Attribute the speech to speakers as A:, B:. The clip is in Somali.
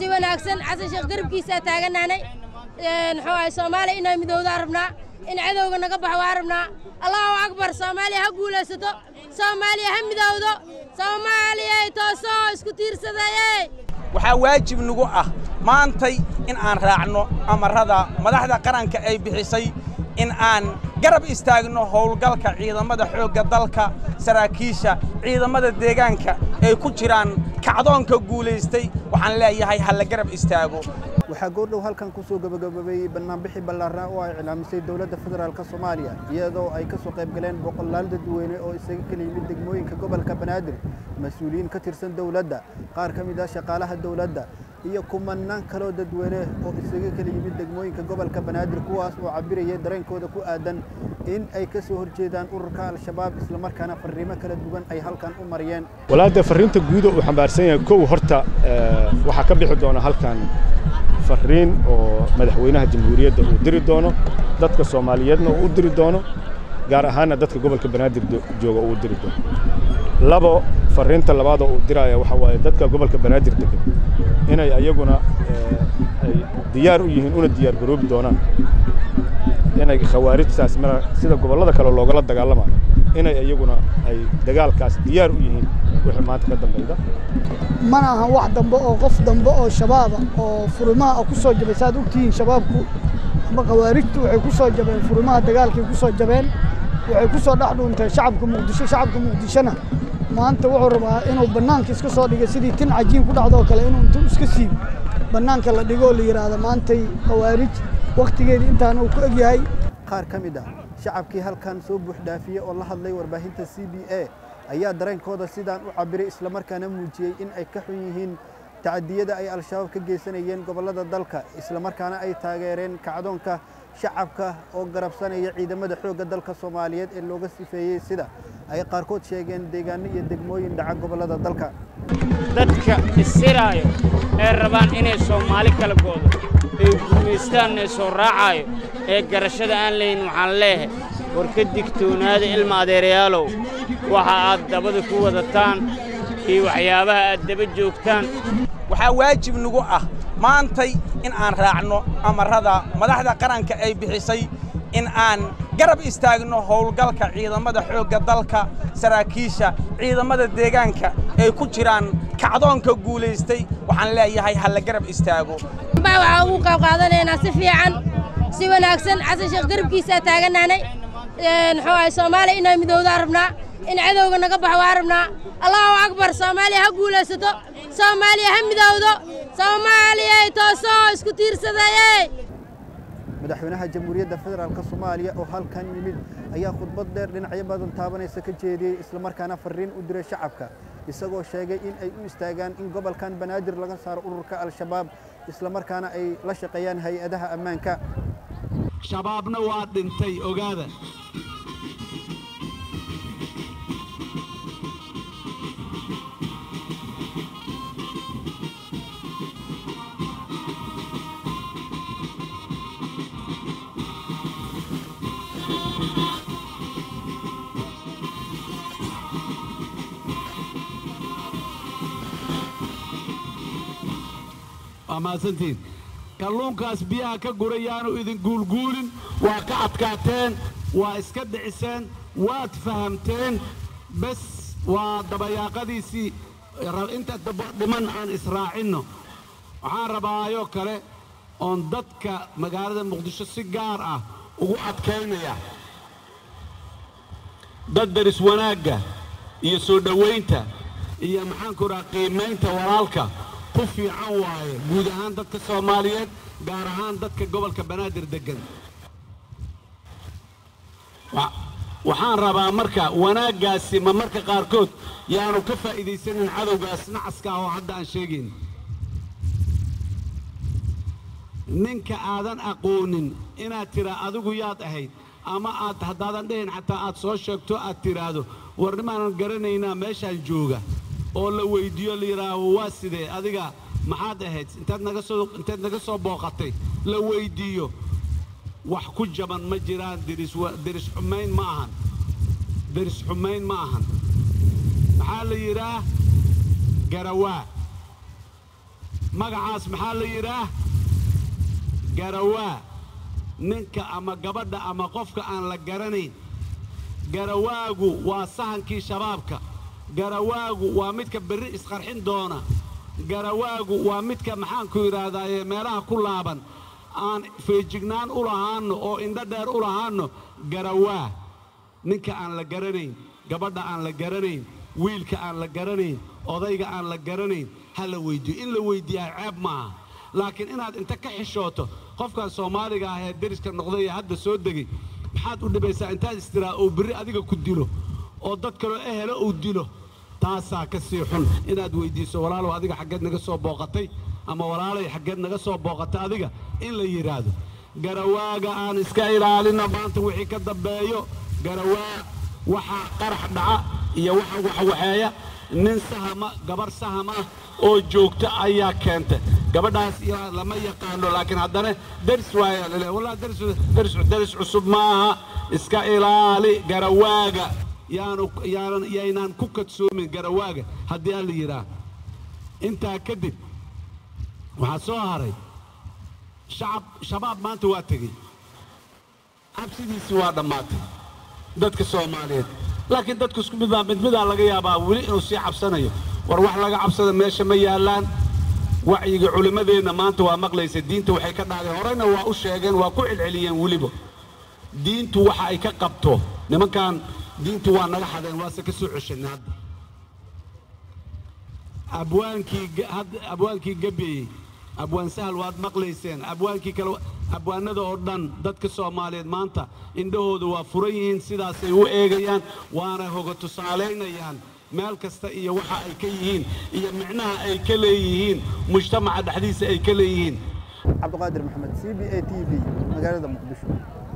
A: si wanaagsan xasan sheekh garabkiisa taaganaanay xooay Soomaaliya inay midowda rabnaa in cadowga naga baxo waa rabnaa Allahu akbar Soomaaliya ha guulaysato Soomaaliya ha midowdo Soomaaliya tooso isku tiirsadayay
B: waxa waajib nagu ah maantay in aan raacno amarada madaxda qaranka ay bixisay in aan garab istaagno howlgalka ciidamada xoogga dalka saraakiisha ciidamada deegaanka ay ku jiraan kacdoonka guuleystay waxaan leeyahay hal garab istaago
C: waxa goordhow halkan ku soo gabagabay barnaamijii ballaaran oo ay cilaamisay dawladda federaalka Soomaaliya iyadoo ay ka soo qayb galeen boqolaal dadweyne oo isaga kala yimid degmooyinka gobolka Banaadir mas'uuliyiin ka tirsan dawladda qaar ka mid ah shaqaalaha dawladda iyo kumanaan kale oo dadweyne oo isaga kala yimid degmooyinka gobolka Banaadir kuwaas oo cabiraya dareenkooda ku aadan in ay ka soo horjeedaan ururka al-shabaab isla markaana fariimo kala duwan ay halkan u mariyeen
D: walaada fariinta guud oo xambaarsan yahay koow horta waxa ka bixi doona halkan fariin oo madaxweynaha jamhuuriyadda uu diri doono dadka Soomaaliyeedna uu diri doono gaar ahaan dadka gobolka Banaadir jooga uu diri doono labo fariinta labaad oo uu diraya waxa waaye dadka gobolka Banaadir degan inay ayaguna ay diyaar u yihiin una diyaar garoobi doonaan inay khawaarijtaas sida gobolada kale looga dagaalamayo inay ayaguna ay dagaalkaas diyaar u yihiin wixii maanta ka dambeeyda
E: mana aha wax dambe oo qof dambe oo shabaab oo furimaha ku soo jabay saad ogtiin shabaabku ama khawaarijtu waxay ku soo jabeen furimaha dagaalkii ku soo jabeen waxay ku soo dhaxdhuuntay shacabka Muqdishona maanta wuxuu rabaa inuu banaanka iska soo dhigo sidii tin cajiin ku dhacdo kale inuu intuu iska siibo banaanka la dhigo la yiraahdo maantay khawaarij waqtigeedii intaan uu ku egyahay
C: qaar ka mid ah shacabkii halkan soo buux dhaafiyay oo la hadlay warbaahinta CBA ayaa dareenkooda sidaan u cabiray isla markaana muujiyay in ay ka xun yihiin tacadiyada ay al-shabaab ka geysanayeen gobolada dalka isla markaana ay taageereen kacdoonka shacabka oo garabsanaya ciidamada xoogga dalka Soomaaliyeed ee looga sifeeyay sida ay qaarkood sheegeen deegaano iyo degmooyin dhaca gobolada dalka
F: dadka isiraayo ee rabaan inay Soomaali kala goodo ay guuleystaan ee soo raacayo ee garashada aan leeyin waxaan leeyahay war ka digtoonaada ilma adeerayaalow waxa aad dabada ku wadataan iyo waxyaabaha aad daba joogtaan
B: waxa waajib nagu ah maantay in aan raacno amarada madaxda qaranka ay bixisay in aan garab istaagno howlgalka ciidamada xoogga dalka saraakiisha ciidamada deegaanka ay ku jiraan kacdoonka guuleystay waxaan leeyahay hal garab istaago
A: waxa uu ka qaadanaynaa si fiican si wanaagsan xasan sheekh garabkiisa taaganaanay xooay Soomaaliya inay midowda rabnaa in cadowga naga baxo waa rabnaa Allahu akbar Soomaaliya ha guulaysato Soomaaliya ha midowdo Soomaaliya tooso isku tiirsadayay
C: madaxweynaha jamhuuriyadda federaalka Soomaaliya oo halkan yimid ayaa khudbad dheer dhinacyo badan taabanaysa ka jeediyay isla markaana fariin u diray shacabka isagoo sheegay in ay u istaagaan in gobolkan Banaadir laga saaro ururka al-shabaab isla markaana ay la shaqeeyaan hay'adaha ammaanka
G: shabaabna waa dhintay ogaada amaasantiin kalluunkaas biyaha ka gurayaanu idin guulguulin waa ka adkaateen waa iska dhiciseen waad fahamteen bas waa dabayaaqadiisii inta dhiman aan israacinno waxaan rabaayoo kale oon dadka magaalada Muqdisho si gaar ah ugu adkaynaya dad daris wanaagga iyo soo dhaweynta iyo maxaan ku raaqay qiimeynta walaalka ku fiican waaye guud ahaan dadka Soomaaliyeed gaar ahaan dadka gobolka Banaadir degan waxaan rabaa marka wanaagaasi ma marka qaarkood yaanu ka faa'iideysanin cadowgaas nacaska oo hadda aan sheegin ninka aadan aqoonin inaad tira adigu yaad ahayd ama aad haddaadan dhahin xataa aad soo sheegto aad tiraado warnimaanan garanaynaa meeshaan jooga oo la weydiiyo la yiraahdo waa sidee adiga maxaad ahayd intaad naga soo booqatay la weydiiyo wax ku jaban ma jiraan diris xumayn ma ahan maxaa la yiraahdaa garawaa magacaas maxaa la yidhaah garawaa ninka ama gabadha ama qofka aan la garanayn garawaagu waa sahankii shabaabka garawaagu waa midka berri isqarxin doona garawaagu waa midka maxaanku yidhaahdaaye meelaha ku laaban aan feejignaan u lahaanno oo indho dheer u lahaanno garawaa ninka aan la garanayn gabadha aan la garanayn wiilka aan la garanayn odayga aan la garanayn ha la weyddiiyo in la weyddiiyaa ceeb maaha laakiin inaad inta ka xishooto qofkan soomaaliga ah ee deriska noqday ee hadda soo degay maxaad u dhibaysaa intaad istiraa oo berri adiga ku dilo oo dad kaloo ehelo uu dilo taasaa ka sii xun inaad weyddiiso walaalow adiga xaggeed naga soo booqatay ama walaalay xaggeed naga soo booqatay adiga in la yidhaahdo garawaaga aan iska ilaalinno maanta wixii ka dambeeyo garawaa waxaa qarax dhaca iyo waxa waxweeya nin sahama gabar sahama oo joogta ayaa keentay gabadhaas ilaa lama yaqaano laakiin haddana daris waaya wallahi daris cusub maaha iska ilaali garawaaga yaynaan ku kadsoomin garawaaga haddii aan la yidhaah intaa kadib waxaa soo haray shabaab maanta waa tegey cabsidiisii waa dhammaatay dadka soomaaliyeed laakiin dadku isku midmidaa laga yaabaa weli inuu sii cabsanayo war wax laga cabsada meesha ma yaallaan wacyiga culimmadeenna maanta waa maqlaysa diinta waxay ka dhacday horeyna waa u sheegeen waa ku celceliyeen weliba diintu waxa ay ka qabto nimankan diintu waa naga xadeen waase ka soo ceshanay hadda abwaankii gabeeyey abwaan sahal waad maqlayseen abwaankii kale abwaanada oo dhan dadka soomaaliyeed maanta indhahooda waa furan yihiin sidaasay u eegayaan waana hoga tusaalaynayaan meel kasta iyo waxa ay ka yihiin iyo micnaha ay ka leeyihiin mujtamaca dhexdiisa ay ka leeyihiin
C: cabdiqaadir maxamed CBA TV magaalada muqdisho